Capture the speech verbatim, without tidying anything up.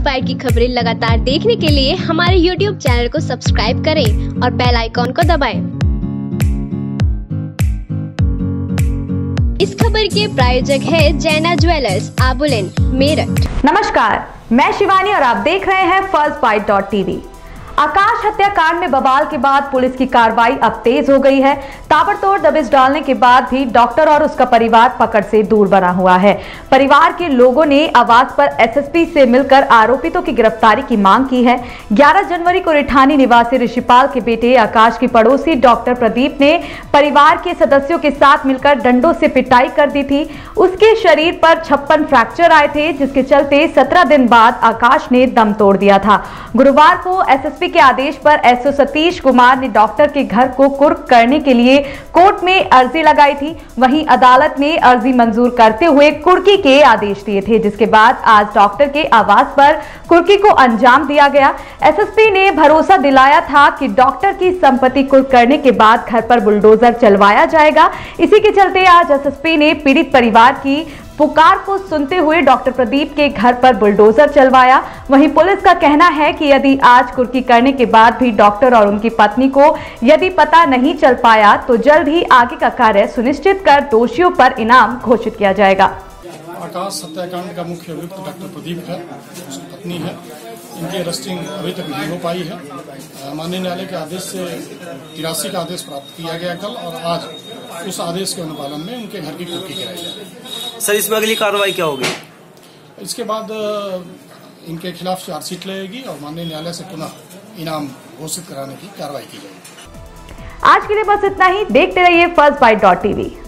Bite की खबरें लगातार देखने के लिए हमारे यूट्यूब चैनल को सब्सक्राइब करें और बेल आइकॉन को दबाएं। इस खबर के प्रायोजक है जैना ज्वेलर्स, आबुलेन, मेरठ। नमस्कार, मैं शिवानी और आप देख रहे हैं first bite dot TV. Akash हत्याकांड में बवाल के बाद पुलिस की कार्रवाई अब तेज हो गई है। ताबड़तोड़ दबिश डालने के बाद भी डॉक्टर और उसका परिवार पकड़ से दूर बना हुआ है। परिवार के लोगों ने आवाज पर एसएसपी से मिलकर आरोपितों की गिरफ्तारी की मांग की है। ग्यारह जनवरी को रिठानी निवासी ऋषिपाल के बेटे आकाश की पड़ोसी डॉक्टर प्रदीप ने परिवार के सदस्यों के साथ मिलकर डंडों से पिटाई कर दी थी। उसके शरीर पर छप्पन फ्रैक्चर आए थे, जिसके चलते सत्रह दिन बाद आकाश ने दम तोड़ दिया था। गुरुवार को एसएसपी के आदेश पर एसओ सतीश कुमार ने डॉक्टर के घर को कुर्क करने के लिए कोर्ट में अर्जी लगाई थी। वहीं अदालत ने अर्जी मंजूर करते हुए कुर्की के आदेश दिए थे, जिसके बाद आज डॉक्टर के आवास पर कुर्की को अंजाम दिया गया। एसएसपी ने भरोसा दिलाया था कि डॉक्टर की संपत्ति कुर्क करने के बाद घर पर बुलडोजर चलवाया जाएगा। इसी के चलते आज एसएसपी ने पीड़ित परिवार की पुकार को सुनते हुए डॉक्टर प्रदीप के घर पर बुलडोजर चलवाया। वहीं पुलिस का कहना है कि यदि आज कुर्की करने के बाद भी डॉक्टर और उनकी पत्नी को यदि पता नहीं चल पाया तो जल्द ही आगे का कार्य सुनिश्चित कर दोषियों पर इनाम घोषित किया जाएगा। आकाश हत्याकांड का मुख्य अभियुक्त डॉक्टर प्रदीप है, उसकी पत्नी है। इनकी अरेस्टिंग अभी तक नहीं हो पाई है। माननीय न्यायालय के आदेश से तिरासी का आदेश प्राप्त किया गया कल, और आज उस आदेश के अनुपालन में उनके घर की कुर्की कराई जाएगी। सर, इसमें अगली कार्रवाई क्या होगी? इसके बाद इनके खिलाफ चार्जशीट लगेगी और माननीय न्यायालय से पुनः इनाम घोषित कराने की कार्रवाई की जाएगी। आज के लिए बस इतना ही। देखते रहिए फर्स्ट बाइट डॉट टीवी।